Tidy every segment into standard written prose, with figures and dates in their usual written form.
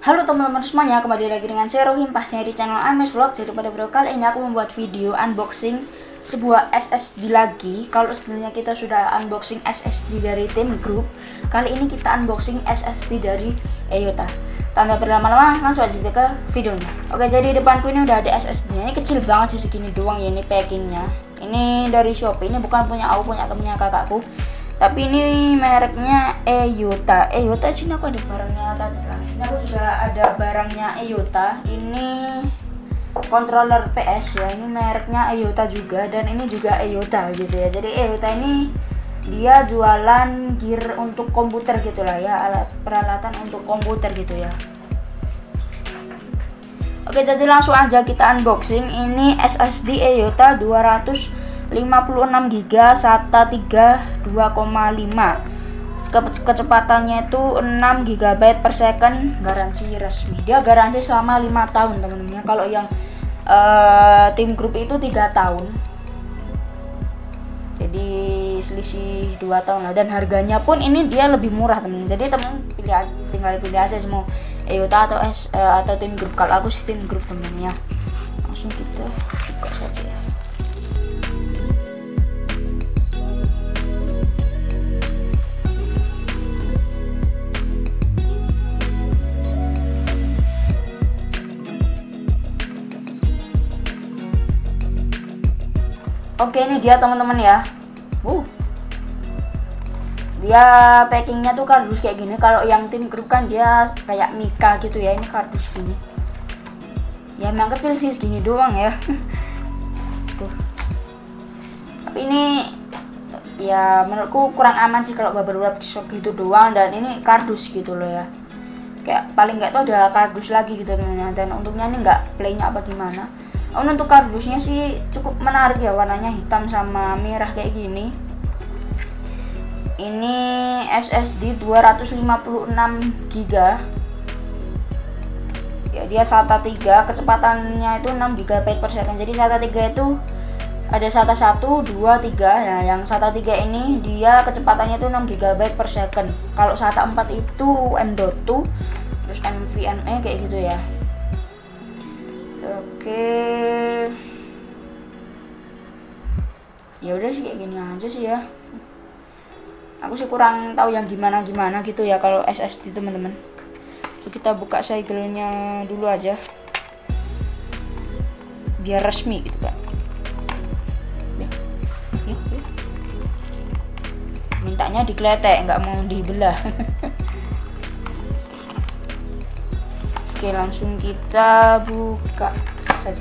Halo teman-teman semuanya, kembali lagi dengan saya Rohim, pastinya di channel Ames Vlog. Jadi pada video kali ini aku membuat video unboxing sebuah SSD lagi. Kalau sebelumnya kita sudah unboxing SSD dari Team Group, kali ini kita unboxing SSD dari EYOTA. Tanpa berlama-lama, langsung aja ke videonya. Oke, jadi di depanku ini udah ada SSD-nya. Ini kecil banget sih, segini doang ya ini packingnya. Ini dari Shopee, ini bukan punya aku, punya temennya kakakku. Tapi ini mereknya EYOTA. EYOTA sini aku ada barangnya tadi lah. Ini aku juga ada barangnya EYOTA. Ini controller PS ya. Ini mereknya EYOTA juga, dan ini juga EYOTA gitu ya. Jadi EYOTA ini dia jualan gear untuk komputer gitulah ya, alat peralatan untuk komputer gitu ya. Oke, jadi langsung aja kita unboxing. Ini SSD EYOTA 256GB SATA 3 2,5, kecepatannya itu 6GB per second, garansi resmi. Dia garansi selama 5 tahun teman-teman. Kalau yang Team Group itu 3 tahun, jadi selisih 2 tahun lah. Dan harganya pun ini dia lebih murah teman-teman. Jadi teman tinggal pilih aja mau EYOTA atau Team Group. Kalau aku sih Team Group teman-teman ya. Langsung kita buka saja ya. Oke, ini dia teman-teman ya. Dia packingnya tuh kardus kayak gini. Kalau yang Team Group kan dia kayak Mika gitu ya. Ini kardus gini. Ya emang kecil sih, segini doang ya. Tuh. Tapi ini ya menurutku kurang aman sih kalau beberapa gitu doang. Dan ini kardus gitu loh ya. Kayak paling nggak tuh ada kardus lagi gitu teman-teman. Dan untungnya ini nggak playnya apa gimana. Untuk kardusnya sih cukup menarik ya, warnanya hitam sama merah kayak gini. Ini SSD 256GB ya, dia SATA 3, kecepatannya itu 6GB per second. Jadi SATA 3 itu ada SATA 1, 2, 3. Nah yang SATA 3 ini dia kecepatannya itu 6GB per second. Kalau SATA 4 itu M.2 terus NVMe kayak gitu ya. Oke, ya udah sih kayak gini aja sih ya. Aku sih kurang tahu yang gimana gitu ya kalau SSD teman-teman. Kita buka segelnya dulu aja biar resmi gitu kan. Mintanya dikletek, nggak mau dibelah. Oke, langsung kita buka saja.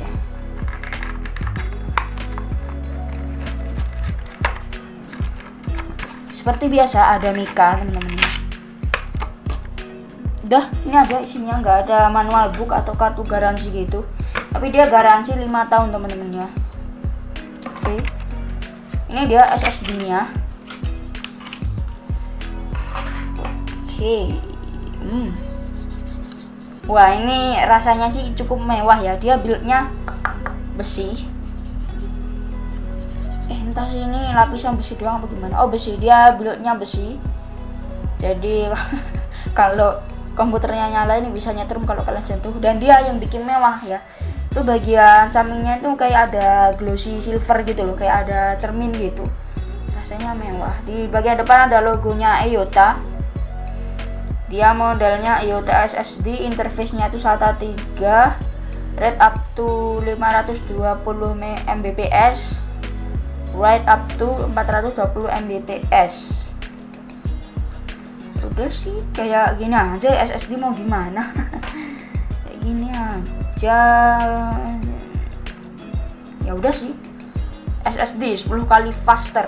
Seperti biasa ada Mika teman-teman. Udah, ini aja isinya, nggak ada manual book atau kartu garansi gitu. Tapi dia garansi 5 tahun teman-teman ya. Oke. Ini dia SSD-nya. Oke. Wah, ini rasanya sih cukup mewah ya. Dia build-nya besi. Entah sih ini lapisan besi doang apa gimana. Oh, besi. Dia build-nya besi. Jadi kalau komputernya nyala ini bisa nyetrum kalau kalian sentuh. Dan dia yang bikin mewah ya, itu bagian sampingnya itu kayak ada glossy silver gitu loh, kayak ada cermin gitu. Rasanya mewah. Di bagian depan ada logonya EYOTA. Dia modelnya EYOTA SSD, interface-nya itu SATA 3, read up to 520 Mbps, write up to 420 Mbps. Udah sih kayak gini aja, SSD mau gimana. Kayak gini aja. Ya udah sih. SSD 10 kali faster.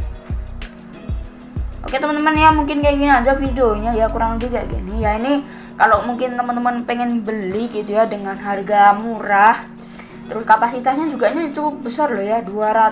Oke teman-teman ya, mungkin kayak gini aja videonya ya, kurang lebih kayak gini ya. Ini kalau mungkin teman-teman pengen beli gitu ya dengan harga murah, terus kapasitasnya juga ini cukup besar loh ya,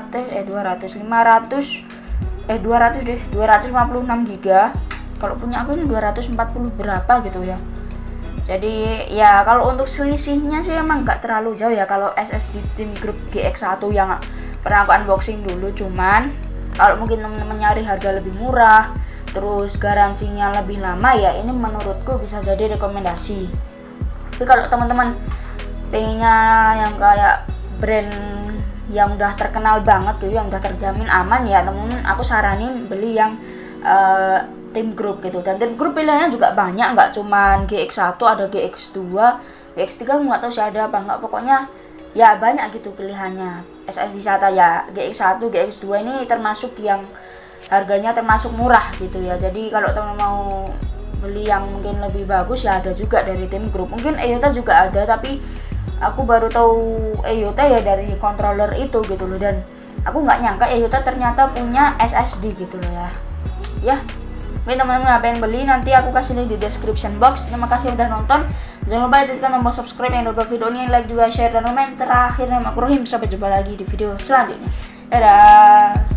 256GB. Kalau punya aku ini 240 berapa gitu ya. Jadi ya kalau untuk selisihnya sih emang nggak terlalu jauh ya kalau SSD Team Group GX1 yang pernah aku unboxing dulu. Cuman kalau mungkin teman-teman nyari harga lebih murah, terus garansinya lebih lama ya, ini menurutku bisa jadi rekomendasi. Tapi kalau teman-teman pengennya yang kayak brand yang udah terkenal banget gitu, yang udah terjamin aman ya teman-teman, aku saranin beli yang Tim Group gitu. Dan Tim Group pilihannya juga banyak, nggak cuman GX1, ada GX2, GX3 nggak tahu sih ada apa nggak, pokoknya ya banyak gitu pilihannya. SSD SATA ya GX1, GX2 ini termasuk yang harganya termasuk murah gitu ya. Jadi kalau teman mau beli yang mungkin lebih bagus ya ada juga dari Tim Group. Mungkin EOTA juga ada, tapi aku baru tahu EOTA ya dari controller itu gitu loh. Dan aku nggak nyangka EOTA ternyata punya SSD gitu loh ya. Oke teman-teman, apa yang beli nanti aku kasih link di description box. Terima kasih udah nonton. Jangan lupa tekan tombol subscribe yang udah video ini, like juga, share dan komen. Terakhir nama aku Rohim, sampai jumpa lagi di video selanjutnya. Dadah.